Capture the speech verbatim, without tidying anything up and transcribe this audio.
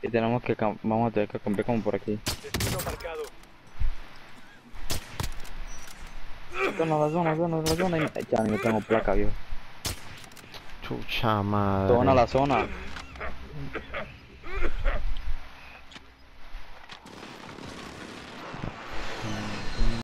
Y tenemos que, cam- vamos a tener que cambiar como por aquí. Destino marcado. Zona, la zona, zona, la zona. y- Ya ni tengo placa, viejo. Chucha Zona, madre. la zona.